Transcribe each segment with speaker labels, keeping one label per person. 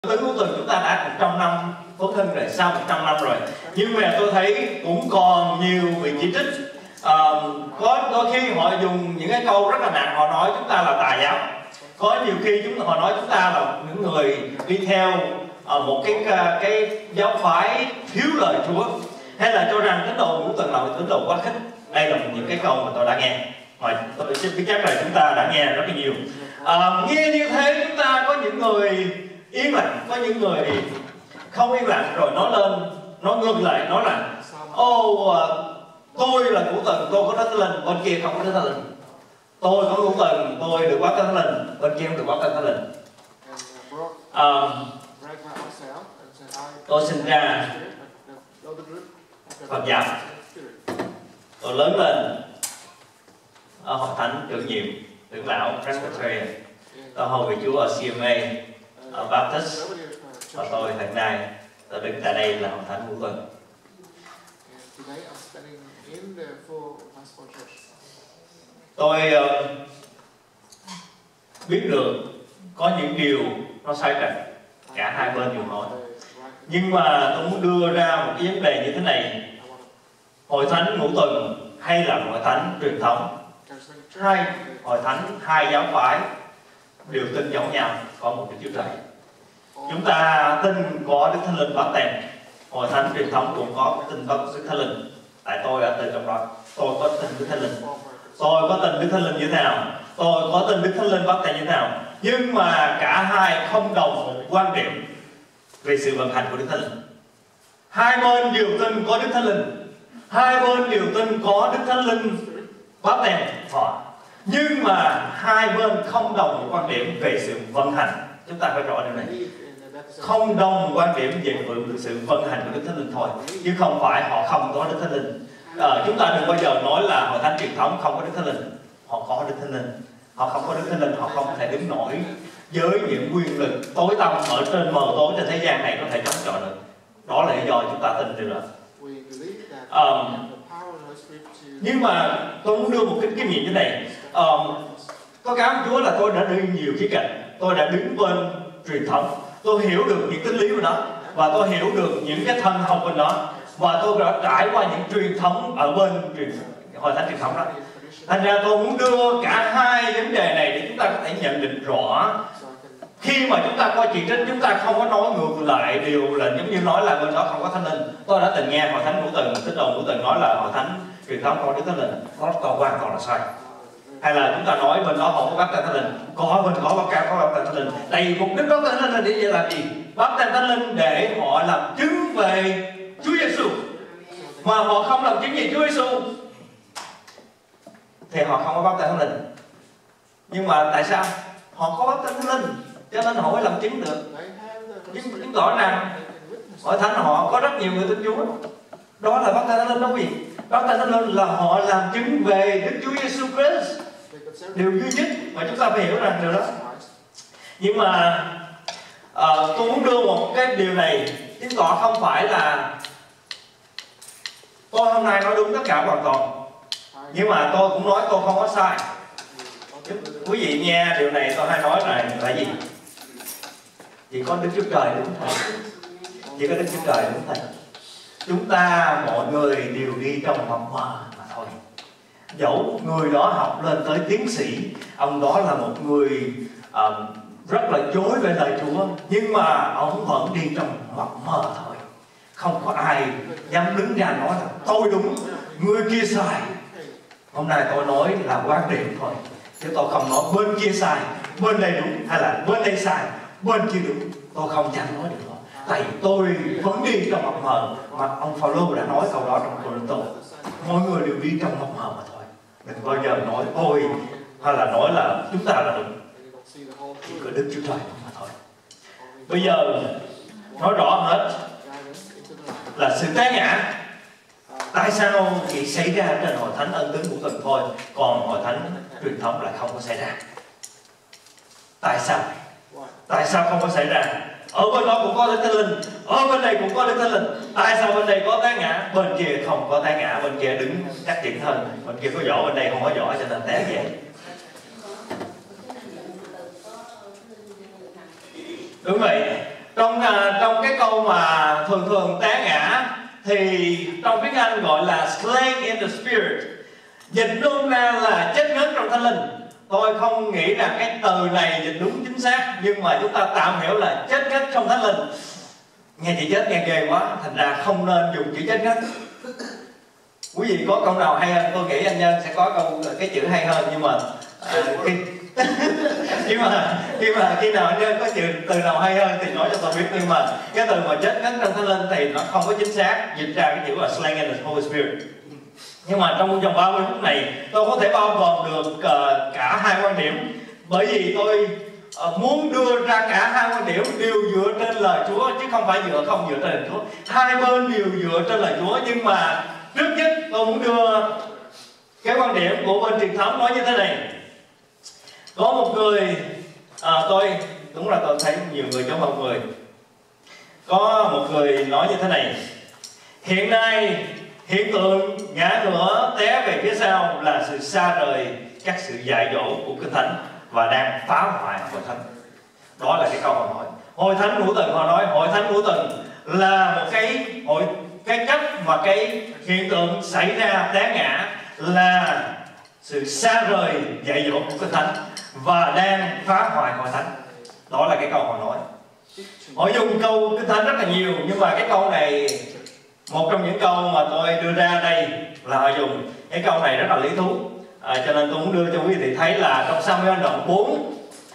Speaker 1: Tính của tuần chúng ta đã 100 năm Phổ Thân rồi, sau 100 năm rồi. Nhưng mà tôi thấy cũng còn nhiều bị chỉ trích. Có đôi khi họ dùng những cái câu rất là nặng, họ nói chúng ta là tà giáo. Có nhiều khi họ nói chúng ta là những người đi theo một cái giáo phái thiếu lời Chúa, hay là cho rằng tín đồ ngũ tuần là một tín đồ quá khích. Đây là những cái câu mà tôi đã nghe, mà tôi xin biết chắc là chúng ta đã nghe rất là nhiều. Nghe như thế chúng ta có những người yên lặng, có những người không yên lặng rồi nói lên, nó ngược lại, nói là tôi là ngũ tuần, tôi có Đức Thánh Linh, bên kia không có Đức Thánh Linh. Tôi có ngũ tuần, tôi được quá Thánh Linh, bên kia không được quá Thánh Linh. Tôi sinh ra Phật giáo, tôi lớn lên ở hội thánh trưởng nhiệm trưởng lão Presbyterian, tôi hầu vị Chúa ở CMA, ở Baptist, và tôi hiện nay tôi đứng tại đây là hội thánh ngũ tuần. Tôi biết được có những điều nó sai trật, cả hai bên đều nói. Nhưng mà tôi muốn đưa ra một cái vấn đề như thế này: hội thánh ngũ tuần hay là hội thánh truyền thống? Hai hội thánh, hai giáo phái đều tin giống nhau, có một Đức Chúa Trời. Chúng ta tin có Đức Thánh Linh báp têm. Hội thánh truyền thống cũng có tin có Đức Thánh Linh. Tại tôi đã tin trong đó, tôi có tin Đức Thánh Linh. Tôi có tin Đức Thánh Linh như thế nào? Tôi có tin Đức Thánh Linh báp têm như thế nào? Nhưng mà cả hai không đồng một quan điểm về sự vận hành của Đức Thánh Linh. Hai bên đều tin có Đức Thánh Linh, hai bên đều tin có Đức Thánh Linh báp têm họ, nhưng mà hai bên không đồng một quan điểm về sự vận hành. Chúng ta phải rõ điều này, không đồng quan điểm về sự vận hành của Đức Thánh Linh thôi, chứ không phải họ không có Đức Thánh Linh. Chúng ta đừng bao giờ nói là hội thánh truyền thống không có Đức Thánh Linh. Họ có Đức Thánh Linh. Họ không có Đức Thánh Linh, họ không thể đứng nổi với những quyền lực tối tăm ở trên mờ tối trên thế gian này có thể chống chọi được. Đó là lý do chúng ta tin điều đó. Nhưng mà tôi muốn đưa một cái kinh nghiệm như này. Có cảm ơn Chúa là tôi đã đi nhiều khía cạnh. Tôi đã đứng bên truyền thống, tôi hiểu được những tín lý của nó, và tôi hiểu được những cái thần học bên đó, và tôi đã trải qua những truyền thống ở bên hội thánh truyền thống đó. Thành ra tôi muốn đưa cả hai vấn đề này để chúng ta có thể nhận định rõ. Khi mà chúng ta coi chỉ trích, chúng ta không có nói ngược lại điều là giống như nói là bên đó không có Thánh Linh. Tôi đã từng nghe hội thánh ngũ tuần, tín đồ ngũ tuần nói là hội thánh truyền thống không có Đức Thánh Linh. Đó hoàn toàn là sai. Hay là chúng ta nói bên đó không có báp têm Thánh Linh, có bên có báp têm Thánh Linh. Tại mục đích báp têm Thánh Linh để làm gì? Báp têm Thánh Linh để họ làm chứng về Chúa Giêsu, mà họ không làm chứng về Chúa Giêsu thì họ không có báp têm Thánh Linh. Nhưng mà tại sao họ có báp têm Thánh Linh cho nên họ mới làm chứng được? Chứng tỏ rằng hội thánh họ có rất nhiều người tin Chúa. Đó là báp têm Thánh Linh đó quý vị. Báp têm Thánh Linh là họ làm chứng về Đức Chúa Giêsu Christ, điều duy nhất mà chúng ta phải hiểu rằng điều đó. Nhưng mà tôi muốn đưa một cái điều này chứng tỏ không phải là tôi hôm nay nói đúng tất cả hoàn toàn, nhưng mà tôi cũng nói tôi không có sai. Quý vị nghe điều này tôi hay nói là gì? Chỉ có Đức Chúa Trời đúng thầy, chỉ có Đức Chúa Trời đúng thầy. Chúng ta mọi người đều đi trong mập mờ mà thôi. Dẫu người đó học lên tới tiến sĩ, ông đó là một người rất là dối về lời Chúa, nhưng mà ông vẫn đi trong mập mờ thôi. Không có ai dám đứng ra nói là tôi đúng, người kia sai. Hôm nay tôi nói là quan điểm thôi, chứ tôi không nói bên kia sai, bên đây đúng, hay là bên đây sai, bên kia đúng. Tôi không dám nói được. Tại tôi vẫn đi trong mập mờ, mà ông Phaolô đã nói câu đó trong Cô-rinh-tô. Mọi người đều đi trong mập mờ mà thôi. Đừng bao giờ nói tôi, hay là nói là chúng ta là đúng. Chỉ có Đức Chúa Trời mà thôi. Bây giờ nói rõ hết là sự té ngã. Tại sao chỉ xảy ra trên hội thánh ân tứ ngũ tuần thôi, còn hội thánh truyền thống lại không có xảy ra? Tại sao? Tại sao không có xảy ra? Ở bên đó cũng có Đức Thánh Linh, ở bên đây cũng có Đức Thánh Linh. Tại sao bên đây có té ngã, bên kia không có té ngã? Bên kia đứng chắc chắn hơn, bên kia có võ, bên đây không có võ, cho nên té dễ. Đúng vậy. Trong cái câu mà thường té ngã thì trong tiếng Anh gọi là slain in the spirit, dịch nôm na là chết ngất trong Thánh Linh. Tôi không nghĩ rằng cái từ này dịch đúng chính xác, nhưng mà chúng ta tạm hiểu là chết ngất trong Thánh Linh. Nghe chữ chết nghe ghê quá, thành ra không nên dùng chữ chết ngất. Quý vị có câu nào hay hơn? Tôi nghĩ anh Nhân sẽ có cái chữ hay hơn, nhưng mà khi nào anh Nhân có từ nào hay hơn thì nói cho tôi biết. Nhưng mà cái từ mà chết ngất trong Thánh Linh thì nó không có chính xác, dịch ra cái chữ là slain in the Holy Spirit. Nhưng mà trong vòng 30 phút này tôi có thể bao gồm được cả hai quan điểm, bởi vì tôi muốn đưa ra cả hai quan điểm đều dựa trên lời Chúa, chứ không phải không dựa trên lời Chúa. Hai bên đều dựa trên lời Chúa, nhưng mà trước nhất tôi muốn đưa cái quan điểm của bên truyền thống nói như thế này. Có một người, tôi thấy nhiều người trong một người. Có một người nói như thế này: hiện nay hiện tượng ngã ngửa té về phía sau là sự xa rời các sự dạy dỗ của Kinh Thánh và đang phá hoại hội thánh. Đó là cái câu họ nói. Hội thánh ngũ tuần, họ nói hội thánh ngũ tuần là một cái cách mà cái hiện tượng xảy ra té ngã là sự xa rời dạy dỗ của Kinh Thánh và đang phá hoại hội thánh. Đó là cái câu họ nói. Họ dùng câu Kinh Thánh rất là nhiều, nhưng mà cái câu này, một trong những câu mà tôi đưa ra đây là họ dùng cái câu này rất là lý thú, cho nên tôi muốn đưa cho quý vị thấy là trong Sa-muel đoạn 4,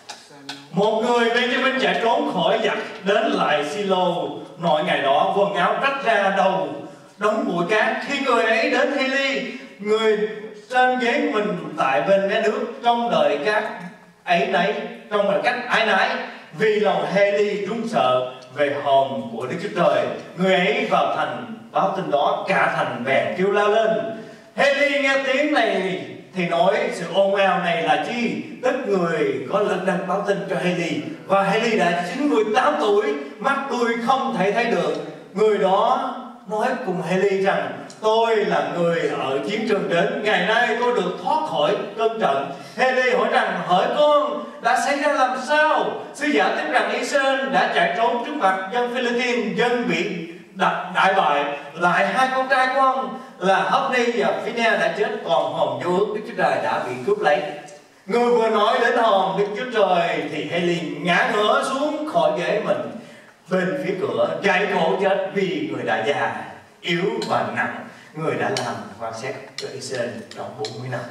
Speaker 1: một người Benjamin chạy trốn khỏi giặc đến lại Silo nội ngày đó, quần áo rách ra, đầu đóng bụi cát. Khi người ấy đến Hê-li, người trên ghế mình tại bên mé nước, trong đời các ấy nấy, trong đời cách ái nái, vì lòng Hê-li run sợ về hồn của Đức Chúa Trời. Người ấy vào thành báo tin đó, cả thành bèn kêu la lên. Hê-li nghe tiếng này thì nói sự ồn ào này là chi? Tức người có lần đang báo tin cho Hê-li, và Hê-li đã 98 tuổi, mắt tôi không thể thấy được. Người đó nói cùng Hê-li rằng: tôi là người ở chiến trường đến, ngày nay tôi được thoát khỏi cơn trận. Hê-li hỏi rằng: hỡi con, đã xảy ra làm sao? Sứ giả tiếp rằng: Israel đã chạy trốn trước mặt dân Philippines, dân bị đại bại, lại hai con trai con là Hopni và Phinehas đã chết, còn hòm dấu ước Đức Chúa Trời đã bị cướp lấy. Người vừa nói đến hòm Đức Chúa Trời thì Hê-li ngã ngửa xuống khỏi ghế mình bên phía cửa, gãy cổ chết, vì người đã già, yếu và nặng. Người đã làm quan xét cho Israel trong 40 năm.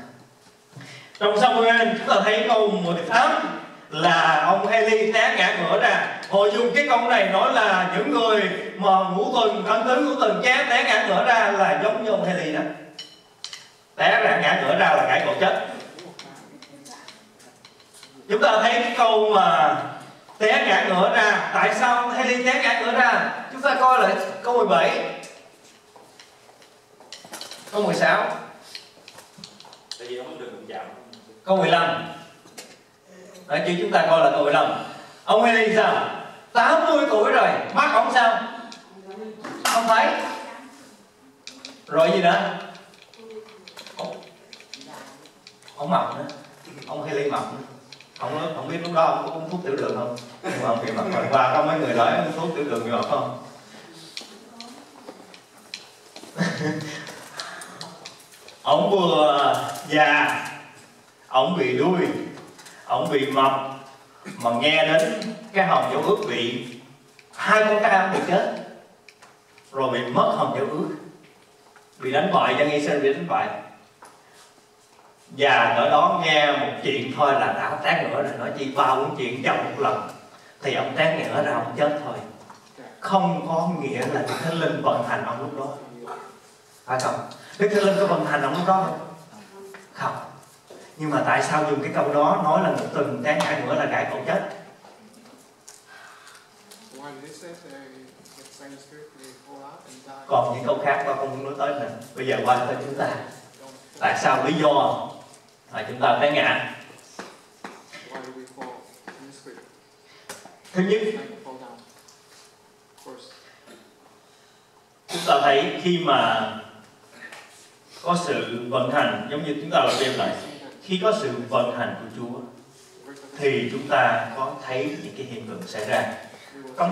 Speaker 1: Trong Sa-muel chúng ta thấy câu 18 là ông Hê-li té ngã ngửa ra. Họ dùng cái câu này nói là những người mà ngũ tuần, khẩn tướng ngũ tuần té ngã ngửa ra là giống như ông Hê-li đó. Té ra ngã ngửa ra là gãy cổ chết. Chúng ta thấy cái câu mà té ngã ngửa ra, tại sao Hê-li té ngã ngửa ra? Chúng ta coi lại câu 17, câu 16,
Speaker 2: tại vì ông được đụng chạm.
Speaker 1: câu 15. Đấy, chứ chúng ta coi là câu 15. Ông Hê-li sao? 80 tuổi rồi, mắt ông sao? Không thấy. Rồi gì nữa? Ông mập nữa. Ông Hê-li mập nữa. Không biết lúc đó ông có uống thuốc tiểu đường không? Nhưng mà ông bị mập rồi. Và có mấy người nói uống thuốc tiểu đường ngọt không? Ông vừa già, ông bị đuôi, ông bị mập, mà nghe đến cái hòm dấu ước bị hai con trai ông bị chết, rồi bị mất hòm dấu ước, bị đánh bại, dân Israel bị đánh bại. Và ở đó nghe một chuyện thôi là đã té ngửa rồi, nói chi ba bốn chuyện trong một lần thì ông té ngửa ra ông chết thôi. Không có nghĩa là Đức Thánh Linh vận hành ông lúc đó, phải không? Đức Thánh Linh có vận hành ông lúc đó không? Không. Nhưng mà tại sao dùng cái câu đó nói là một tuần té ngã ngửa là gãy cổ chết? Còn những câu khác con không muốn nói tới nữa. Bây giờ qua tới chúng ta. Tại sao lý do là chúng ta té ngã? Thứ nhất, chúng ta thấy khi mà có sự vận hành, giống như chúng ta làm đêm lại, khi có sự vận hành của Chúa thì chúng ta có thấy những cái hiện tượng xảy ra. Trong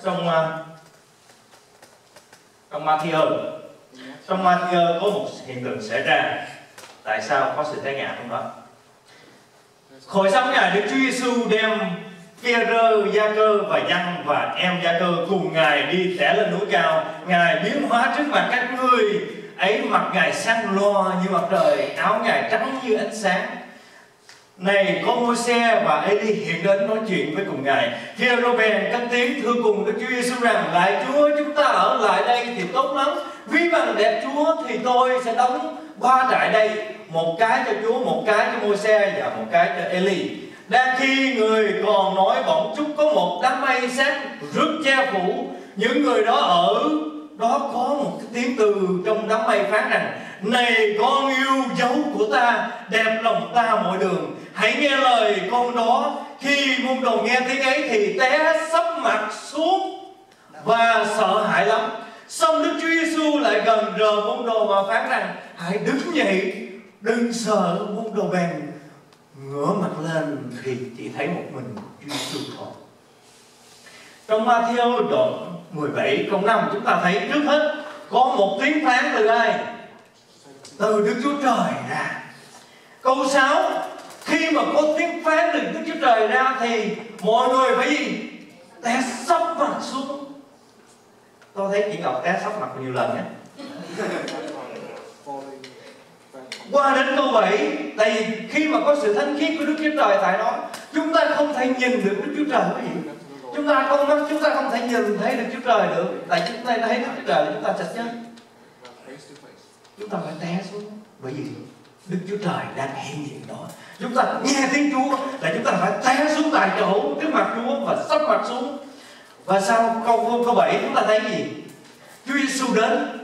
Speaker 1: Matthew có một hiện tượng xảy ra. Tại sao có sự té ngã trong đó? Hồi sống Ngài, Đức Chúa Giêsu đem Phi-e-rơ, Gia-cơ và Giăng và em Gia-cơ cùng Ngài đi tẻ lên núi cao. Ngài biến hóa trước mặt các ngươi ấy, mặt Ngài sáng loa như mặt trời, áo Ngài trắng như ánh sáng. Này có Môi-se và Ê-li hiện đến nói chuyện với cùng Ngài. Phi-e-rơ bèn cất tiếng thưa cùng Đức Chúa Giêsu rằng: Lạy Chúa, chúng ta ở lại đây thì tốt lắm. Ví bằng đẹp Chúa thì tôi sẽ đóng 3 trại đây, một cái cho Chúa, một cái cho Môi-se và một cái cho Ê-li. Đang khi người còn nói, bỗng chốc có một đám mây sáng rước che phủ những người đó. Ở đó có một cái tiếng từ trong đám mây phán rằng: Này con yêu dấu của ta, đẹp lòng ta mọi đường, hãy nghe lời con đó. Khi môn đồ nghe tiếng ấy thì té sấp mặt xuống và sợ hãi lắm. Xong Đức Chúa Giêsu lại gần rờ môn đồ mà phán rằng: Hãy đứng dậy, đừng sợ. Môn đồ bèn ngửa mặt lên thì chỉ thấy một mình Chúa Giêsu thôi. Trong Ma-thi-ơ đoạn 17 câu 5 chúng ta thấy trước hết có một tiếng phán từ ai? Từ Đức Chúa Trời ra. Câu 6, khi mà có tiếng phán từ Đức Chúa Trời ra thì mọi người phải gì? Té sấp mặt xuống. Tôi thấy chị Ngọc té sấp mặt nhiều lần nhé. Qua đến câu 7, tại vì khi mà có sự thánh khiết của Đức Chúa Trời tại đó, chúng ta không thể nhìn được Đức Chúa Trời quý vị. Chúng ta không thể nhìn thấy Đức Chúa Trời được. Tại chúng ta thấy Đức Chúa Trời là chúng ta sẽ chết. Chúng ta phải té xuống. Bởi vì Đức Chúa Trời đang hiện diện đó. Chúng ta nghe tiếng Chúa là chúng ta phải té xuống tại chỗ trước mặt Chúa và sắp mặt xuống. Và sau câu 7 chúng ta thấy gì? Chúa Giêsu đến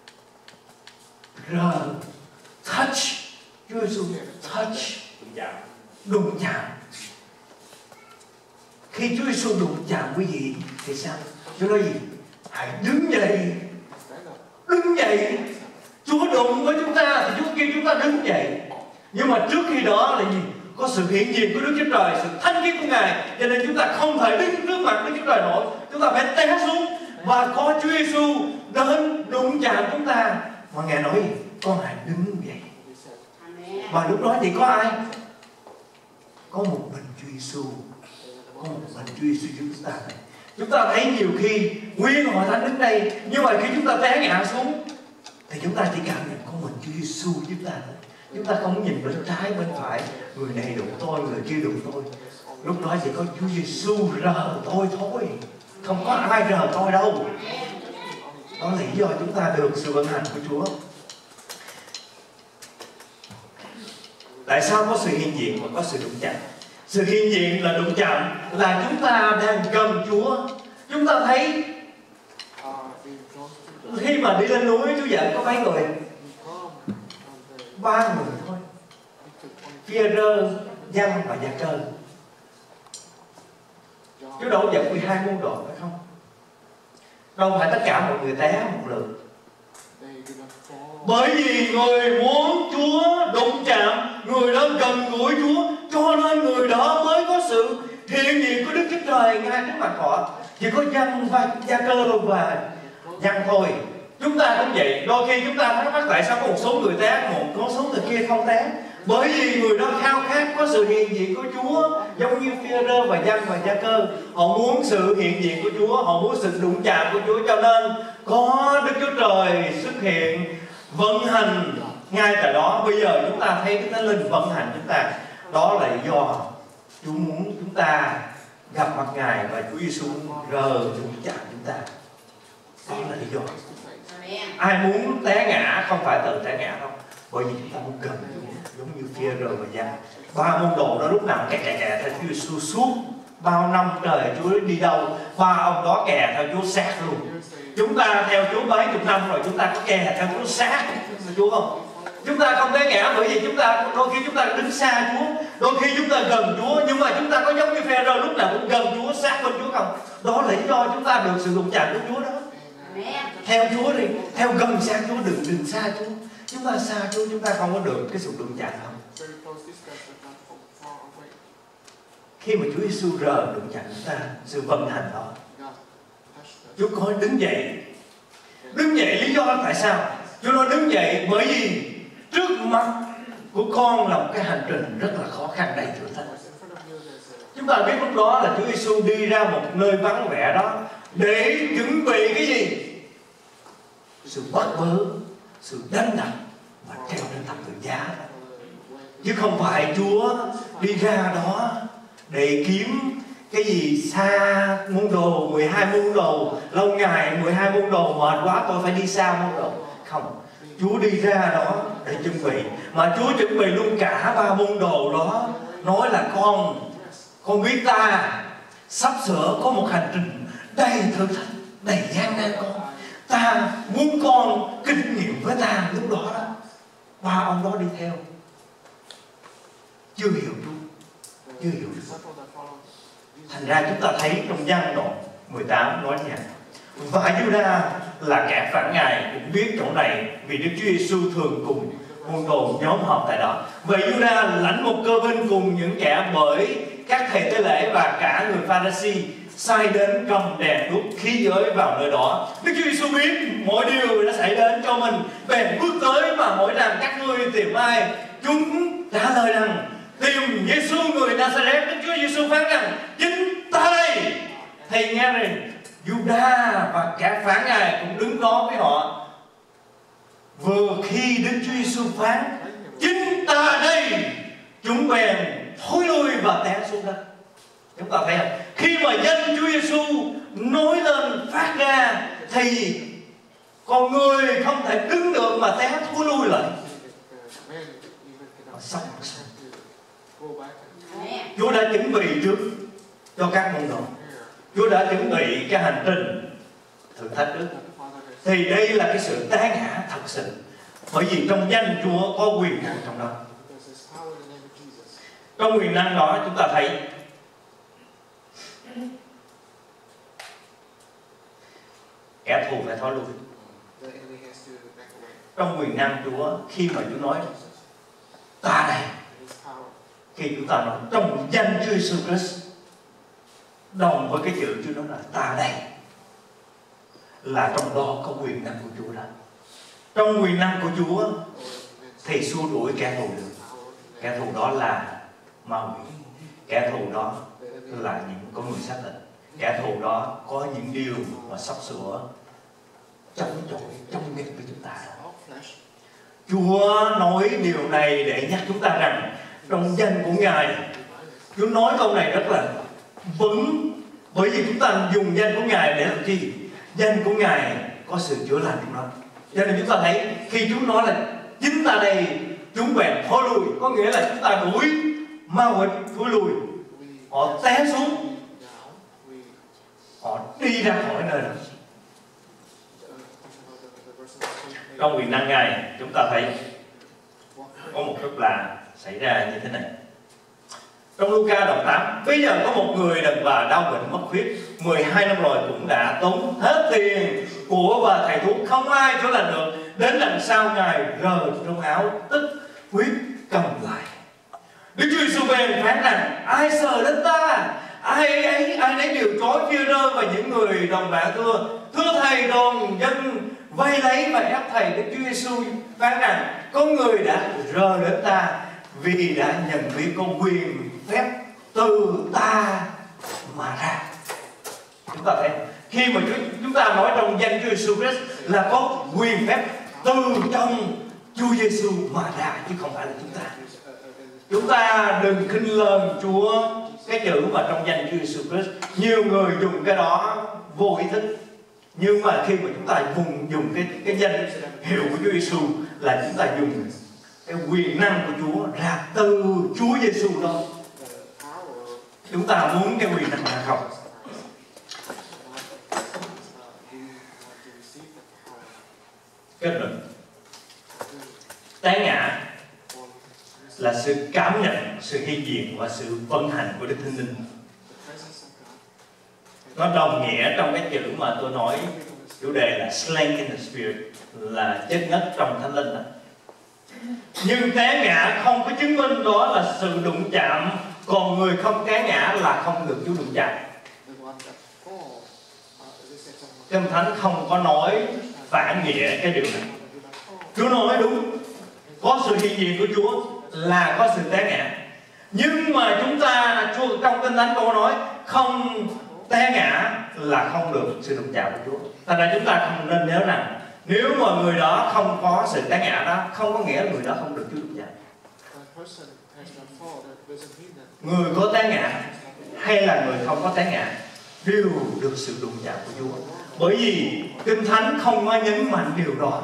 Speaker 1: rồi touch. Chúa Giêsu touch, đụng chạm. Khi Chúa Giêsu đụng chạm quý vị thì sao? Chúa nói gì? Hãy đứng dậy. Đứng dậy. Chúa đụng với chúng ta thì Chúa kêu chúng ta đứng dậy. Nhưng mà trước khi đó là gì? Có sự hiện diện của Đức Chúa Trời, sự thánh khiết của Ngài, cho nên chúng ta không thể đứng trước mặt Đức Chúa Trời nổi. Chúng ta phải té xuống và có Chúa Giêsu đến đụng chạm chúng ta. Mà Ngài nói gì? Con hãy đứng dậy. Và lúc đó thì có ai? Có một mình Chúa Giêsu. Có một mình Chúa Giêsu chúng ta này. Chúng ta thấy nhiều khi nguyên hội thánh đứng đây, nhưng mà khi chúng ta té ngã xuống thì chúng ta chỉ cảm nhận có mình Chúa Giêsu chúng ta thôi. Chúng ta không nhìn bên trái bên phải, người này đụng tôi, người kia đụng tôi. Lúc đó chỉ có Chúa Giêsu rờ tôi thôi, không có ai rờ tôi đâu. Đó là lý do chúng ta được sự vận hành của Chúa. Tại sao có sự hiện diện và có sự đụng chạm? Sự hiện diện là đụng chạm là chúng ta đang gần Chúa. Chúng ta thấy khi mà đi lên núi Chúa dạy có mấy người? 3 người thôi. Phi-e-rơ, Giăng và Gia-cơ. Chúa đâu dẫn 12 môn đồ phải không? Đâu phải tất cả mọi người té một lượt. Bởi vì người muốn Chúa đụng chạm, người đó gần gũi Chúa, cho nên người đó mới có sự hiện diện của Đức Chúa Trời ngay trước mặt họ. Chỉ có Giăng và Gia-cơ và Giăng thôi. Chúng ta cũng vậy. Đôi khi chúng ta thắc mắc tại sao có một số người té, một số người kia không té. Bởi vì người đó khao khát có sự hiện diện của Chúa, giống như Phi-e-rơ và Giăng và Gia-cơ. Họ muốn sự hiện diện của Chúa, họ muốn sự đụng chạm của Chúa, cho nên có Đức Chúa Trời xuất hiện vận hành ngay tại đó. Bây giờ chúng ta thấy cái Thánh Linh vận hành chúng ta. Đó là do Chúa muốn chúng ta gặp mặt Ngài và Chúa Giêsu rờ đụng chạm chúng ta. Đó là lý do. Ai muốn té ngã không phải tự té ngã đâu, bởi vì chúng ta muốn gần Chúa, giống như Phi-e-rơ và Giăng. 3 môn đồ đó lúc nào kè theo Chúa Giêsu suốt bao năm trời. Chúa đi đâu 3 ông đó kè theo Chúa sát luôn. Chúng ta theo Chúa mấy chục năm rồi, chúng ta có kè theo Chúa sát Chúa không? Chúng ta không té ngã bởi vì chúng ta đôi khi chúng ta đứng xa Chúa, đôi khi chúng ta gần Chúa, nhưng mà chúng ta có giống như Phi-e-rơ lúc nào cũng gần Chúa, sát bên Chúa không? Đó là lý do chúng ta được sự đụng chạm của Chúa đó. Theo Chúa đi, theo gần xa Chúa, đừng xa Chúa. Chúng ta xa Chúa, chúng ta không có được cái sự đụng chạm không? Khi mà Chúa Giêsu rờ đụng chạm chúng ta, sự vận hành đó Chúa nói đứng dậy. Đứng dậy lý do tại sao? Chúa nói đứng dậy bởi vì trước mặt của con là một cái hành trình rất là khó khăn đầy thử thách. Chúng ta biết lúc đó là Chúa Giêsu đi ra một nơi vắng vẻ đó để chuẩn bị cái gì? Sự bắt bớ, sự đánh đập và treo trên thập tự giá. Chứ không phải Chúa đi ra đó để kiếm cái gì xa môn đồ, 12 môn đồ, lâu ngày 12 môn đồ mệt quá tôi phải đi xa môn đồ. Không, Chúa đi ra đó để chuẩn bị. Mà Chúa chuẩn bị luôn cả 3 môn đồ đó. Nói là con biết ta sắp sửa có một hành trình đầy thử thách, đầy gian nan con. Ta muốn con kinh nghiệm với ta lúc đó đó. 3 ông đó đi theo chưa hiểu Chúa, chưa hiểu Chúa. Thành ra chúng ta thấy trong Giăng đoạn 18 nói như vậy. Và Juda là kẻ phản ngài cũng biết chỗ này vì Đức Chúa Giêsu thường cùng môn đồ nhóm họp tại đó. Vậy Juda lãnh một cơ binh cùng những kẻ bởi các thầy tế lễ và cả người Pha-ri-si sai đến cầm đèn đuốc khí giới vào nơi đó. Đức Chúa Giêsu biết mọi điều đã xảy đến cho mình, bèn bước tới mà hỏi rằng các ngươi tìm ai? Chúng trả lời rằng tìm Giêsu người Nazareth. Đức Chúa Giêsu phán rằng chính ta đây. Thầy nghe này, Juda và cả phản ngài cũng đứng đó với họ. Vừa khi Đức Chúa Giêsu phán chính ta đây, chúng bèn thối lui và té xuống đất. Chúng ta thấy không? Khi mà danh Chúa Giêsu nói lên phát ra thì con người không thể đứng được mà té thối lui lại. Chúa đã chuẩn bị trước cho các môn đồ. Chúa đã chuẩn bị cái hành trình thử thách trước. Thì đây là cái sự té ngã thật sự. Bởi vì trong danh Chúa có quyền năng trong đó. Trong quyền năng đó chúng ta thấy kẻ thù phải thối lui. Trong quyền năng Chúa, khi mà Chúa nói ta đây, khi chúng ta nói trong danh Chúa Giêsu Christ, đồng với cái chữ Chúa nói là ta đây, là trong đó có quyền năng của Chúa đó. Trong quyền năng của Chúa thì xua đuổi kẻ thù được. Kẻ thù đó là ma quỷ. Kẻ thù đó là những con người xác định. Kẻ thù đó có những điều mà sắp sửa chống chọi, chống nghịch với chúng ta. Chúa nói điều này để nhắc chúng ta rằng trong danh của Ngài, Chúa nói câu này rất là vững, bởi vì chúng ta dùng danh của Ngài để làm chi? Danh của Ngài có sự chữa lành trong đó. Cho nên chúng ta thấy khi Chúa nói là chính ta đây, chúng bèn thối lui, có nghĩa là chúng ta đuổi ma quỷ thối lui. Họ té xuống, họ đi ra khỏi nơi đó. Trong quyền năng Ngài chúng ta thấy có một phép lạ xảy ra như thế này. Trong Luca đoạn 8, bây giờ có một người đàn bà đau bệnh mất huyết 12 năm rồi, cũng đã tốn hết tiền của và thầy thuốc, không ai chữa lành được. Đến đằng sau Ngài rờ trong áo, tức huyết cầm lại. Đức Chúa Giêsu bèn phán rằng ai sờ đến ta, ai nấy đều trói chia rơ. Và những người đồng bạn thưa thầy, đoàn dân vây lấy và ép thầy. Đức Chúa Giêsu phán rằng có người đã rờ đến ta vì đã nhận biết có quyền phép từ ta mà ra. Chúng ta thấy khi mà chúng ta nói trong danh Chúa Giêsu Christ là có quyền phép từ trong Chúa Giêsu mà ra, chứ không phải là chúng ta. Chúng ta đừng khinh lờn Chúa, cái chữ mà trong danh Chúa Giêsu Christ. Nhiều người dùng cái đó vô ý thức. Nhưng mà khi mà chúng ta dùng cái danh hiệu của Chúa Giêsu là chúng ta dùng cái quyền năng của Chúa ra từ Chúa Giêsu đó. Chúng ta muốn cái quyền năng này không? Kết luận, té ngã là sự cảm nhận sự hiện diện và sự vận hành của Đức Thánh Linh. Nó đồng nghĩa trong cái chữ mà tôi nói chủ đề là slain in the spirit, là chết ngất trong Thánh Linh đó. Nhưng té ngã không có chứng minh đó là sự đụng chạm, còn người không té ngã là không được Chúa đụng chạm. Kinh Thánh không có nói phản nghĩa cái điều này. Chúa nói đúng, có sự hiện diện của Chúa là có sự té ngã. Nhưng mà chúng ta, trong Kinh Thánh có nói không té ngã là không được sự đụng chạm của Chúa. Thành ra chúng ta không nên nhớ rằng nếu mà người đó không có sự té ngã đó, không có nghĩa là người đó không được Chúa đụng chạm. Người có té ngã hay là người không có té ngã đều được sự đụng chạm của Chúa. Bởi vì Kinh Thánh không có nhấn mạnh điều đó.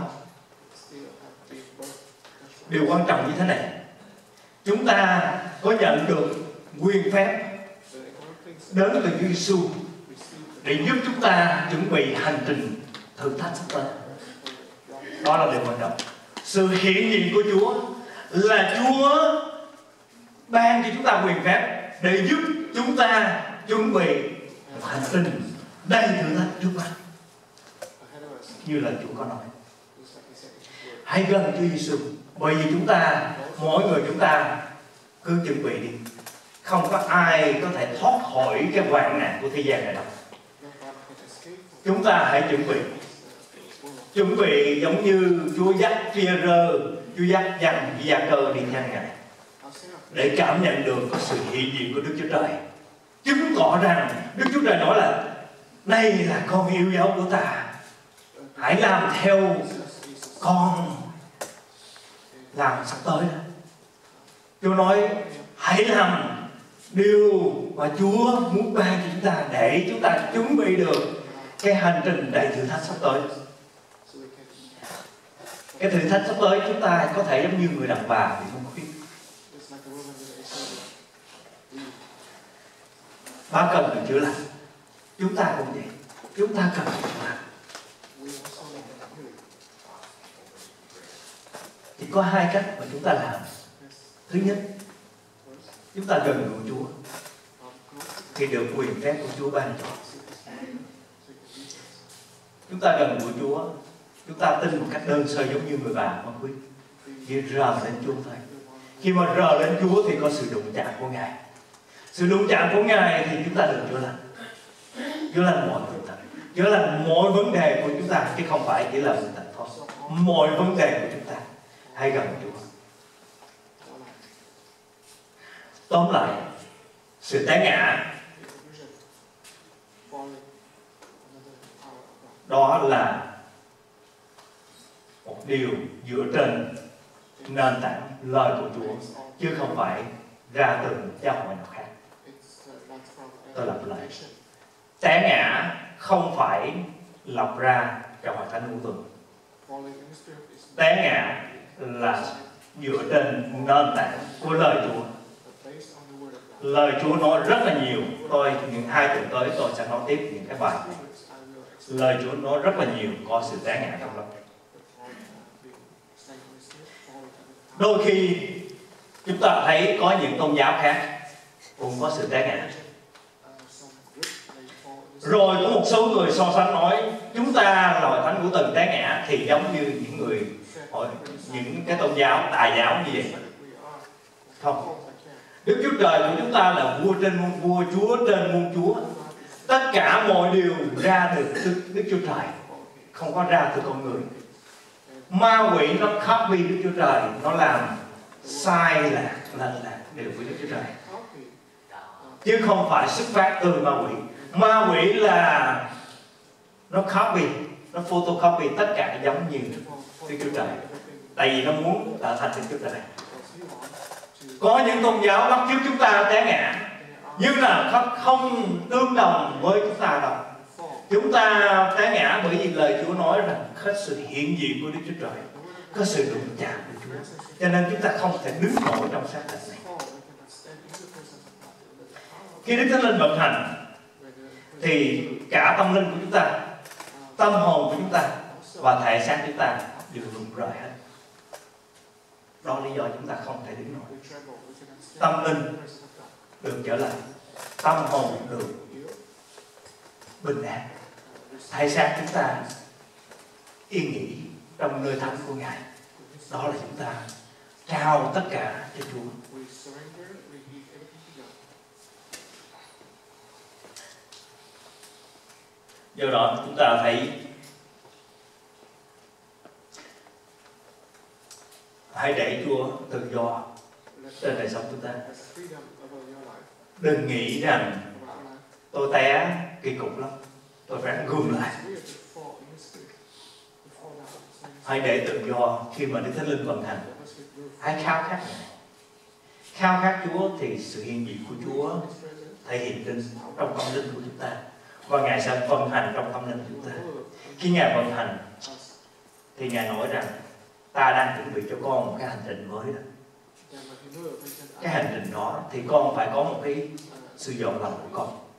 Speaker 1: Điều quan trọng như thế này, chúng ta có nhận được quyền phép đến từ Chúa Giêsu để giúp chúng ta chuẩn bị hành trình thử thách sắp tới. Đó là điều quan trọng. Sự hiện diện của Chúa là Chúa ban cho chúng ta quyền phép để giúp chúng ta chuẩn bị một hành trình đầy thử thách trước mắt. Như là Chúa có nói, hãy gần Chúa Giêsu, bởi vì chúng ta, mỗi người chúng ta cứ chuẩn bị đi. Không có ai có thể thoát khỏi cái hoạn nạn của thế gian này đâu. Chúng ta hãy chuẩn bị giống như Chúa dắt Phi-e-rơ, Chúa dắt Gia-cơ đi theo Ngài, để cảm nhận được có sự hiện diện của Đức Chúa Trời, chứng tỏ rằng Đức Chúa Trời nói là đây là con yêu dấu của ta, hãy làm theo con làm sắp tới đó. Chúa nói hãy làm điều mà Chúa muốn ban cho chúng ta để chúng ta chuẩn bị được cái hành trình đầy thử thách sắp tới. Cái thử thách sắp tới chúng ta có thể giống như người đàn bà bị mông khuyết. Bà cần được chữa lành. Chúng ta cũng vậy. Chúng ta cần được chữa lành. Chỉ có hai cách mà chúng ta làm. Thứ nhất, chúng ta gần gũi Chúa thì được quyền phép của Chúa ban cho. Chúng ta gần gũi Chúa, chúng ta tin một cách đơn sơ giống như người bà mông khuyết, khi rờ lên Chúa thôi. Khi mà rờ lên Chúa thì có sự đụng chạm của Ngài. Sự đụng chạm của Ngài thì chúng ta được chữa lành. Chữa lành mọi bệnh tật, chữa lành mọi vấn đề của chúng ta, chứ không phải chỉ là bệnh tật thôi. Mọi vấn đề của chúng ta hãy gần Chúa. Tóm lại, sự té ngã đó là một điều dựa trên nền tảng lời của Chúa, chứ không phải ra từ giáo hội nào khác. Tôi lặp lại, té ngã không phải lập ra trong Hội Thánh Ngũ Tuần. Té ngã là dựa trên nền tảng của lời Chúa. Lời Chúa nói rất là nhiều. Những 2 tuần tới tôi sẽ nói tiếp những cái bài. Lời Chúa nói rất là nhiều có sự té ngã trong đó. Đôi khi chúng ta thấy có những tôn giáo khác cũng có sự té ngã. Rồi có một số người so sánh nói chúng ta là Hội Thánh của Tuần té ngã thì giống như những cái tôn giáo tà giáo như vậy. Không. Đức Chúa Trời của chúng ta là vua trên muôn vua, Chúa trên muôn chúa. Tất cả mọi điều ra từ Đức Chúa Trời, không có ra từ con người. Ma quỷ nó copy Đức Chúa Trời, nó làm sai lạc điều của Đức Chúa Trời, chứ không phải xuất phát từ ma quỷ. Ma quỷ là nó copy, nó photocopy tất cả giống như Đức Chúa Trời, tại vì nó muốn trở thành Đức Chúa Trời. Có những tôn giáo bắt chước chúng ta té ngã, nhưng là không tương đồng với chúng ta đâu. Chúng ta té ngã bởi vì lời Chúa nói rằng có sự hiện diện của Đức Chúa Trời, có sự đụng chạm của Chúa, cho nên chúng ta không thể đứng nổi trong xác thịt này. Khi Đức Thánh Linh vận hành thì cả tâm linh của chúng ta, tâm hồn của chúng ta và thể xác chúng ta đều rụng rời hết. Đó là lý do chúng ta không thể đứng nổi. Tâm linh được trở lại, tâm hồn được bình an, thể xác chúng ta yên nghỉ trong nơi thánh của Ngài. Đó là chúng ta trao tất cả cho Chúa. Do đó chúng ta phải hãy để Chúa tự do trên đời sống chúng ta. Đừng nghĩ rằng tôi té kỳ cục lắm, tôi phải gom lại. Hãy để tự do khi mà Đức Thánh Linh vận hành. Hãy khao khát Ngài. Khao khát Chúa thì sự hiện diện của Chúa thể hiện trong tâm linh của chúng ta, và Ngài sẽ vận hành trong tâm linh của chúng ta. Khi Ngài vận hành thì Ngài nói rằng ta đang chuẩn bị cho con một cái hành trình mới đó. Cái hành trình đó thì con phải có một cái sự dọn lòng của con.